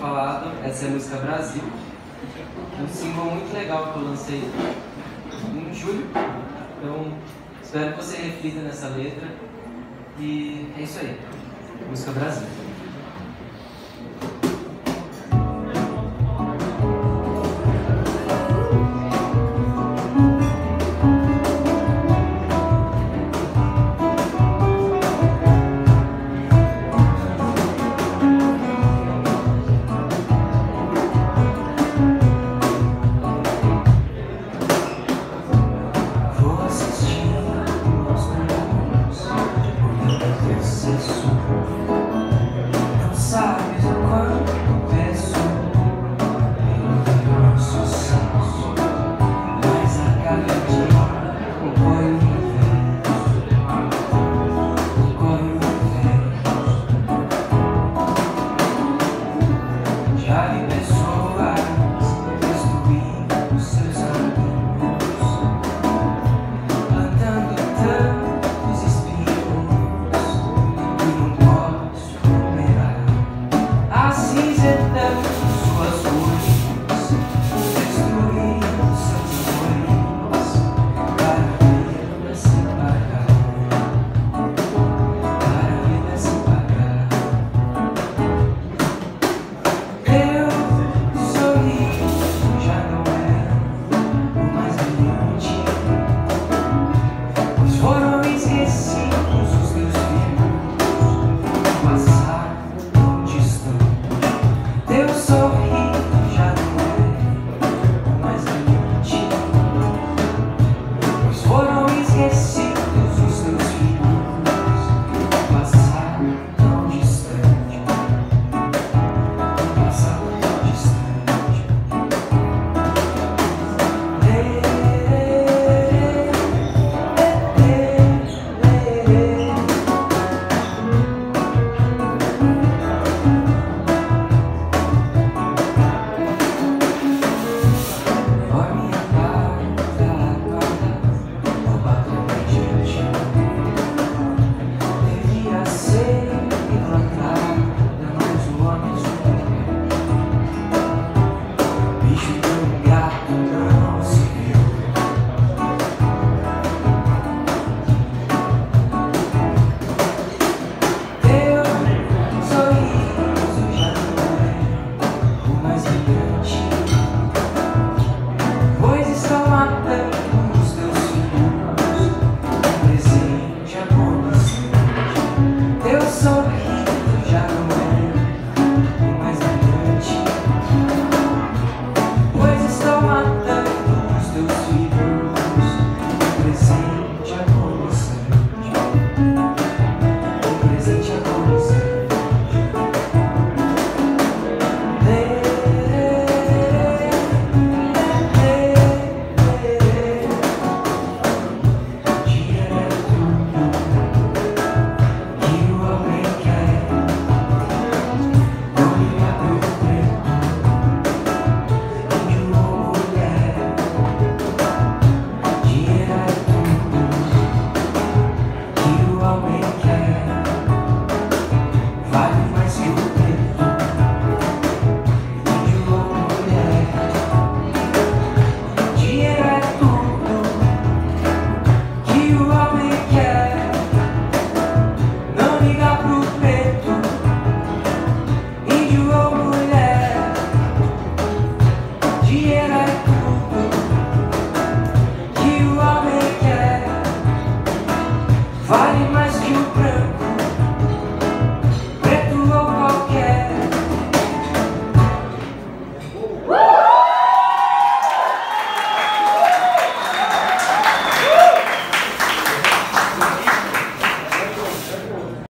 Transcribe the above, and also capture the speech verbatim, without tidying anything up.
falado, essa é a música Brasil, um single muito legal que eu lancei em julho. Então, espero que você reflita nessa letra. E é isso aí, música Brasil. Não sabes o quanto peço pelo nosso senso, mas a cada dia compõe um verso, compõe um verso. Já vi